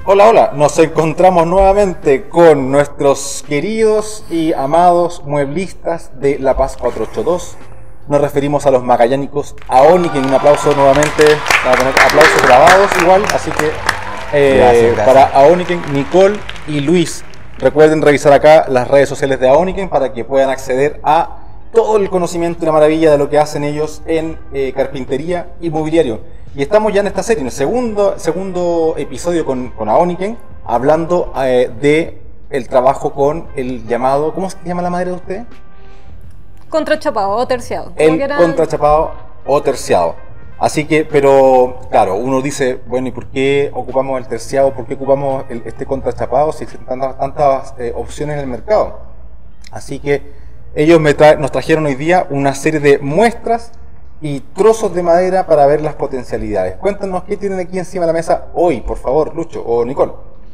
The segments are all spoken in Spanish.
Hola, hola, nos encontramos nuevamente con nuestros queridos y amados mueblistas de La Paz 482. Nos referimos a los magallánicos Aoniken. Un aplauso nuevamente, vamos a poner aplausos grabados igual, así que gracias. Para Aoniken, Nicole y Luis. Recuerden revisar acá las redes sociales de Aoniken para que puedan acceder a todo el conocimiento y la maravilla de lo que hacen ellos en carpintería y mobiliario. Y estamos ya en esta serie, en el segundo episodio con Aoniken, hablando de el trabajo con el llamado, ¿cómo se llama la madera de usted? Contrachapado o terciado. El contrachapado o terciado. Así que, pero claro, uno dice, bueno, ¿y por qué ocupamos el terciado? ¿Por qué ocupamos este contrachapado si existen tantas opciones en el mercado? Así que ellos nos trajeron hoy día una serie de muestras y trozos de madera para ver las potencialidades. Cuéntanos qué tienen aquí encima de la mesa hoy, por favor, Lucho o Nicole.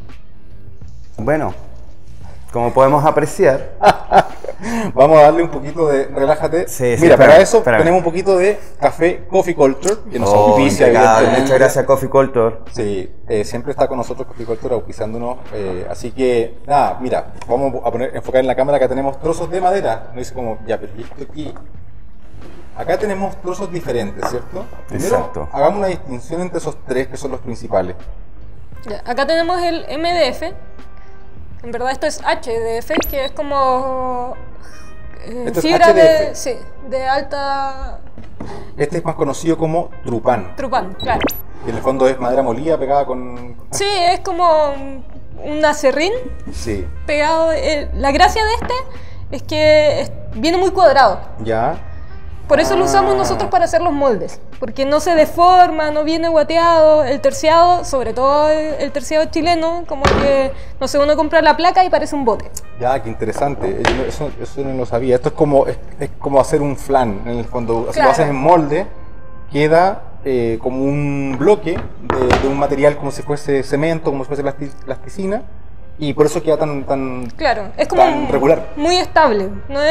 Bueno, como podemos apreciar, vamos a darle un poquito de... Relájate. Sí, mira, para eso tenemos un poquito de café Coffee Culture, que nos auspicia. Muchas gracias, Coffee Culture. Sí, siempre está con nosotros Coffee Culture auspiciándonos. Así que, nada, mira, vamos a enfocar en la cámara que tenemos trozos de madera. No dice como, ya, pero esto aquí... Acá tenemos trozos diferentes, ¿cierto? Primero, exacto. Hagamos una distinción entre esos tres que son los principales. Ya, acá tenemos el MDF. En verdad esto es HDF, que es como fibra de alta... Este es más conocido como Trupán. Trupán, claro. Y en el fondo es madera molida pegada con... Sí, es como un acerrín pegado. La gracia de este es que viene muy cuadrado. Ya. Por eso lo usamos nosotros para hacer los moldes, porque no se deforma, no viene guateado. El terciado, sobre todo el terciado chileno, como que, no sé, uno compra la placa y parece un bote. Ya, qué interesante, eso no lo sabía. Esto es como hacer un flan, en el fondo, si lo haces en molde, queda como un bloque de un material como si fuese cemento, como si fuese plasticina, y por eso queda tan claro, es como tan regular. Muy estable,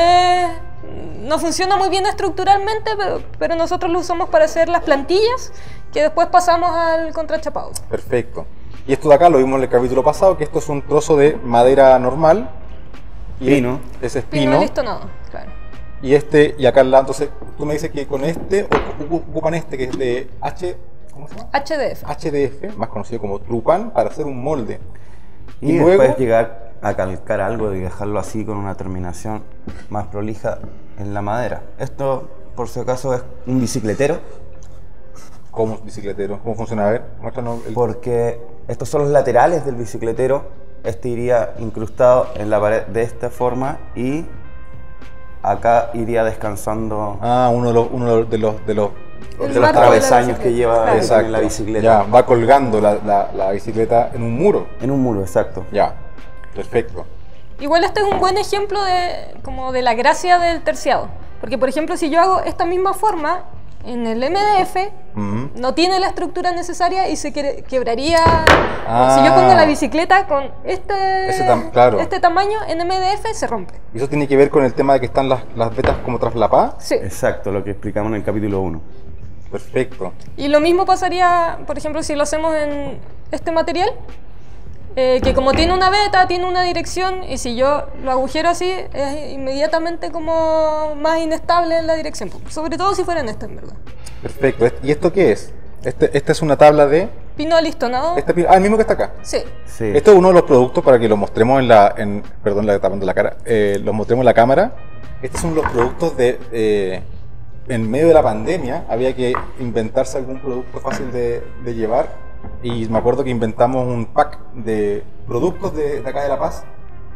no funciona muy bien estructuralmente, pero nosotros lo usamos para hacer las plantillas que después pasamos al contrachapado. Perfecto. Y esto de acá lo vimos en el capítulo pasado, que esto es un trozo de madera normal. Pino. Ese es pino. Pino listonado, claro. Y acá al lado, entonces tú me dices que con este ocupan este que es de ¿cómo se llama? HDF. HDF, más conocido como Trupán, para hacer un molde. Y luego después llegar a calcar algo y dejarlo así con una terminación más prolija en la madera. Esto, por si acaso, es un bicicletero. ¿Cómo bicicletero? ¿Cómo funciona? A ver, muéstranos. Porque estos son los laterales del bicicletero. Este iría incrustado en la pared de esta forma y acá iría descansando. Uno de los travesaños que lleva en la bicicleta. Ya, va colgando la bicicleta en un muro. En un muro, exacto. Ya, perfecto. Igual este es un buen ejemplo de la gracia del terciado. Porque, por ejemplo, si yo hago esta misma forma en el MDF, no tiene la estructura necesaria y se quebraría. Si yo pongo la bicicleta con este tamaño en MDF, se rompe. ¿Y eso tiene que ver con el tema de que están las vetas como traslapadas? Sí. Exacto, lo que explicamos en el capítulo 1. Perfecto. Y lo mismo pasaría, por ejemplo, si lo hacemos en este material, que como tiene una veta, tiene una dirección, y si yo lo agujero así, es inmediatamente como más inestable en la dirección, sobre todo si fuera en este, en verdad. Perfecto. ¿Y esto qué es? Esta es una tabla de... Pino alistonado. El mismo que está acá. Sí. Esto es uno de los productos para que lo mostremos perdón, le tapando la cara, los mostremos en la cámara. Estos son los productos en medio de la pandemia, había que inventarse algún producto fácil de llevar. Y me acuerdo que inventamos un pack de productos de acá de La Paz.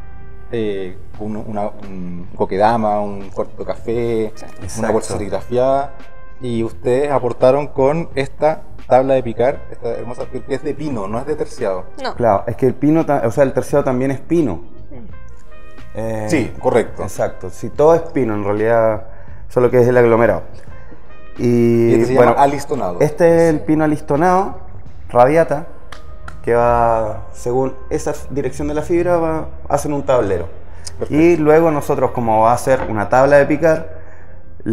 Un coquedama, un cuarto de café, exacto, una bolsa serigrafiada. Y ustedes aportaron con esta tabla de picar, esta hermosa, que es de pino, no es de terciado. No. Claro, es que el pino, o sea, el terciado también es pino. Sí, correcto. Exacto, sí, todo es pino en realidad, solo que es el aglomerado. Y este se llama alistonado. Este es el pino alistonado, radiata, que va, según esa dirección de la fibra, hacen un tablero. Perfecto. Y luego nosotros, como va a ser una tabla de picar,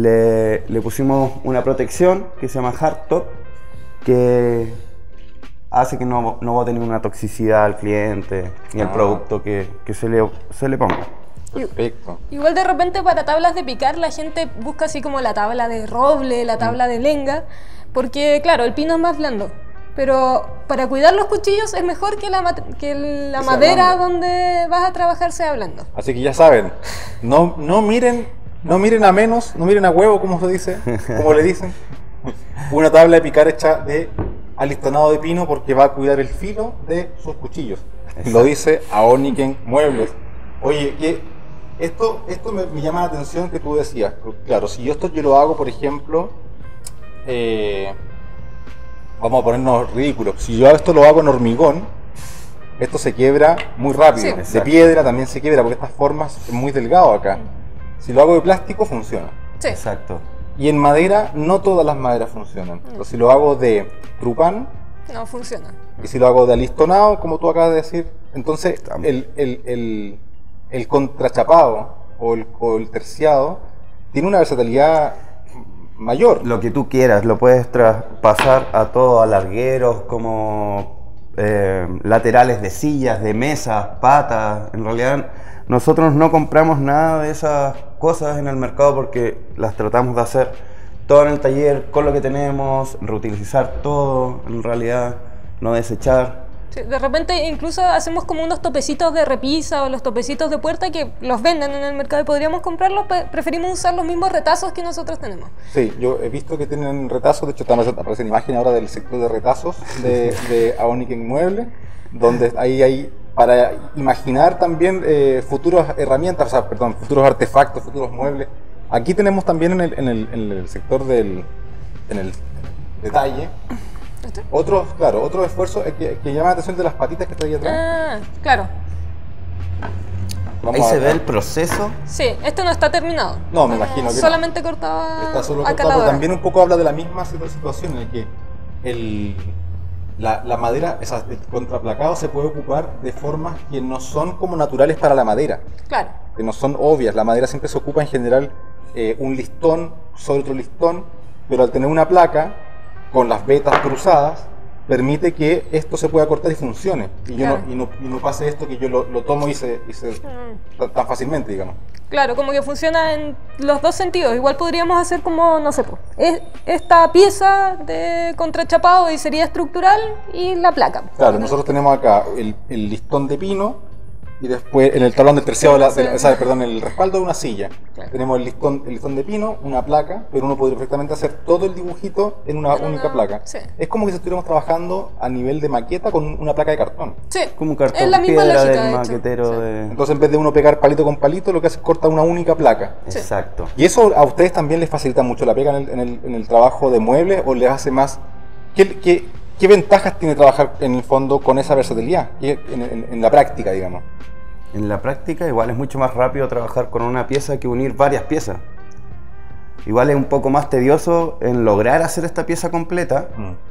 le pusimos una protección que se llama hardtop, que hace que no va a tener una toxicidad al cliente ni al producto que se le ponga. Perfecto. Igual de repente para tablas de picar la gente busca así como la tabla de roble, la tabla de lenga, porque claro, el pino es más blando. Pero para cuidar los cuchillos es mejor que la madera donde vas a trabajar sea blando. Así que ya saben, no miren a menos, no miren a huevo, como se dice, como le dicen. Una tabla de picar hecha de alistonado de pino porque va a cuidar el filo de sus cuchillos. Exacto. Lo dice Aoniken Muebles. Oye, esto me llama la atención que tú decías. Claro, si yo lo hago, por ejemplo, vamos a ponernos ridículos. Si yo esto lo hago en hormigón, esto se quiebra muy rápido. Sí. De piedra también se quiebra porque estas formas es muy delgado acá. Si lo hago de plástico, funciona. Sí. Exacto. Y en madera, no todas las maderas funcionan. Entonces, si lo hago de trupán, no funciona. Y si lo hago de alistonado, como tú acabas de decir, entonces el contrachapado o el terciado tiene una versatilidad mayor. Lo que tú quieras, lo puedes traspasar a todo, a largueros, como laterales de sillas, de mesas, patas. En realidad nosotros no compramos nada de esas cosas en el mercado porque las tratamos de hacer todo en el taller, con lo que tenemos, reutilizar todo, en realidad, no desechar. Sí, de repente incluso hacemos como unos topecitos de repisa o los topecitos de puerta que los venden en el mercado y podríamos comprarlos, preferimos usar los mismos retazos que nosotros tenemos. Sí, yo he visto que tienen retazos, de hecho aparecen imágenes ahora del sector de retazos de Aoniken Mueble, donde ahí hay para imaginar también futuras herramientas, futuros artefactos, futuros muebles. Aquí tenemos también en el sector en el detalle otro esfuerzo que llama la atención de las patitas que está ahí atrás. Ah, claro. Ahí se ve el proceso. Sí, este no está terminado. No, me imagino que solamente no. Cortaba. Está solo cortado, pero también un poco habla de la misma situación en la que la madera, el contraplacado se puede ocupar de formas que no son como naturales para la madera. Claro. Que no son obvias. La madera siempre se ocupa en general un listón sobre otro listón, pero al tener una placa con las vetas cruzadas, permite que esto se pueda cortar y funcione. Y, claro. no pase esto que yo lo tomo y se tan fácilmente, digamos. Claro, como que funciona en los dos sentidos. Igual podríamos hacer como, no sé, esta pieza de contrachapado y sería estructural y la placa. Claro, nosotros tenemos acá el listón de pino y después en el tablón del terciado, el respaldo de una silla. Claro. Tenemos el listón de pino, una placa, pero uno podría perfectamente hacer todo el dibujito en una única placa. Sí. Es como que si estuviéramos trabajando a nivel de maqueta con una placa de cartón. Sí, como un cartón, es la misma piedra lógica, del maquetero. Sí. Entonces en vez de uno pegar palito con palito, lo que hace es cortar una única placa. Sí. Exacto. ¿Y eso a ustedes también les facilita mucho la pega en el trabajo de muebles o les hace más? ¿Qué ventajas tiene trabajar en el fondo con esa versatilidad en la práctica, digamos? En la práctica igual es mucho más rápido trabajar con una pieza que unir varias piezas. Igual es un poco más tedioso en lograr hacer esta pieza completa,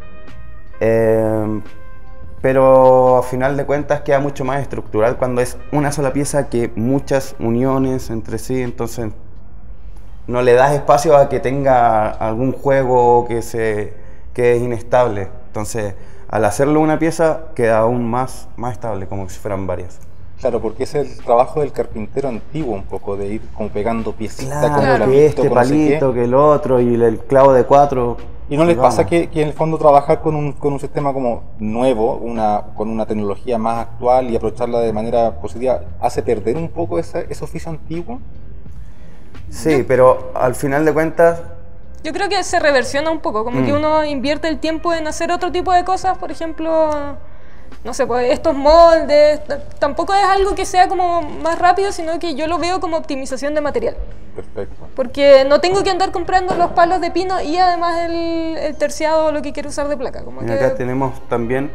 pero a final de cuentas queda mucho más estructural cuando es una sola pieza que muchas uniones entre sí, entonces no le das espacio a que tenga algún juego que es inestable. Entonces al hacerlo una pieza queda aún más estable, como si fueran varias. Claro, porque ese es el trabajo del carpintero antiguo, un poco, de ir como pegando piecitas. Claro, que este palito, que el otro, y el clavo de 4. ¿Y no les pasa que en el fondo trabajar con un sistema como nuevo, con una tecnología más actual y aprovecharla de manera positiva, hace perder un poco ese oficio antiguo? Sí, pero al final de cuentas... Yo creo que se reversiona un poco, como que uno invierte el tiempo en hacer otro tipo de cosas, por ejemplo... No sé, pues estos moldes, tampoco es algo que sea como más rápido, sino que yo lo veo como optimización de material. Perfecto. Porque no tengo que andar comprando los palos de pino y además el terciado o lo que quiero usar de placa. Como acá tenemos también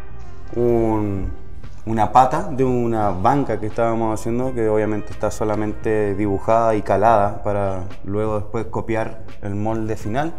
una pata de una banca que estábamos haciendo, que obviamente está solamente dibujada y calada para luego después copiar el molde final.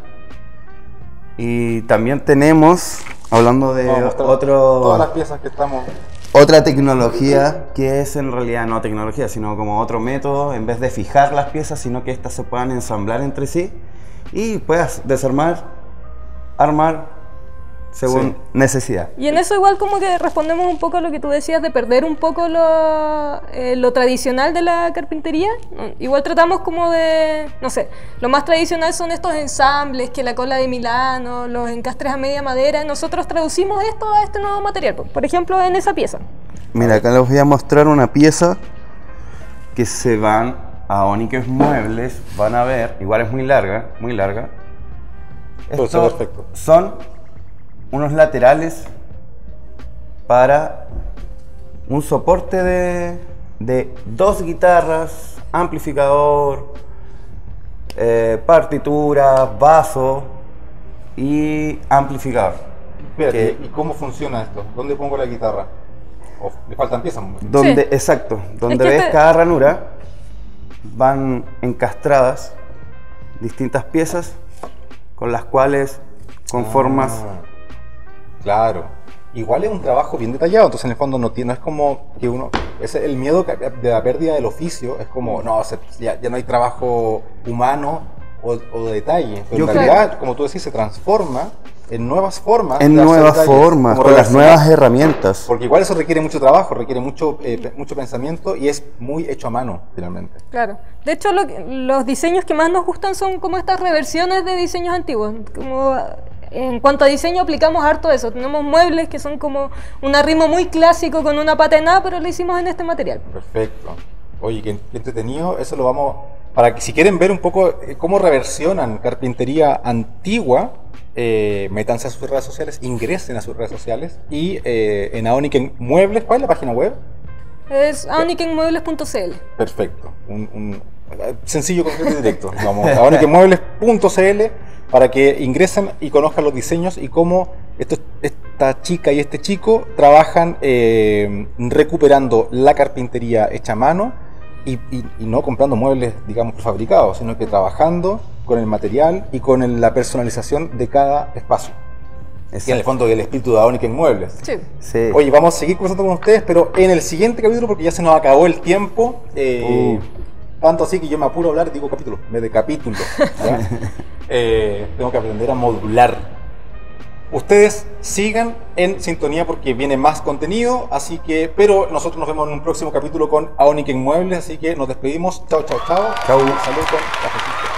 Y también tenemos, hablando de todas las piezas que estamos... Otra tecnología que es en realidad no tecnología, sino como otro método, en vez de fijar las piezas, sino que éstas se puedan ensamblar entre sí y puedas desarmar, armar según necesidad. Y en eso igual como que respondemos un poco a lo que tú decías de perder un poco lo tradicional de la carpintería. Igual tratamos como de, no sé, lo más tradicional son estos ensambles, que la cola de Milano, los encastres a media madera. Nosotros traducimos esto a este nuevo material, por ejemplo en esa pieza. Mira, acá les voy a mostrar una pieza que se van a Onyx Muebles, van a ver, igual es muy larga, muy larga. Esto perfecto. Son unos laterales para un soporte de 2 guitarras, amplificador, partitura, baso y amplificador. Espérate, ¿y cómo funciona esto? ¿Dónde pongo la guitarra? ¿O le faltan piezas? Donde, Sí. exacto, donde Es que ves cada ranura van encastradas distintas piezas con las cuales conformas. Claro. Igual es un trabajo bien detallado, entonces en el fondo no es como que uno... el miedo de la pérdida del oficio es como, no, ya no hay trabajo humano o de detalle. Pero en realidad, como tú decís, se transforma en nuevas formas. En nuevas formas, con las nuevas herramientas. Porque igual eso requiere mucho trabajo, requiere mucho pensamiento y es muy hecho a mano, finalmente. Claro. De hecho, los diseños que más nos gustan son como estas reversiones de diseños antiguos. Como en cuanto a diseño aplicamos harto eso. Tenemos muebles que son como un arrimo muy clásico con una pata en A, pero lo hicimos en este material. Perfecto. Oye, qué entretenido. Eso lo vamos... Para que si quieren ver un poco cómo reversionan carpintería antigua, métanse a sus redes sociales, ingresen a sus redes sociales y en Aoniken Muebles, ¿cuál es la página web? Es aonikenmuebles.cl. Perfecto. Un sencillo, concreto y directo. Vamos a aonikenmuebles.cl para que ingresen y conozcan los diseños y cómo esta chica y este chico trabajan recuperando la carpintería hecha a mano y no comprando muebles, digamos, prefabricados, sino que trabajando con el material y con la personalización de cada espacio. Exacto. Y en el fondo el espíritu de Aoniken Muebles. Sí. Sí. Oye, vamos a seguir conversando con ustedes, pero en el siguiente capítulo, porque ya se nos acabó el tiempo. Tanto así que yo me apuro a hablar, digo capítulo, en vez de capítulo. Tengo que aprender a modular. Ustedes sigan en sintonía porque viene más contenido, así que, pero nosotros nos vemos en un próximo capítulo con Aoniken Muebles, así que nos despedimos. Chao, chao, chao. Chao. Salud con cafecito.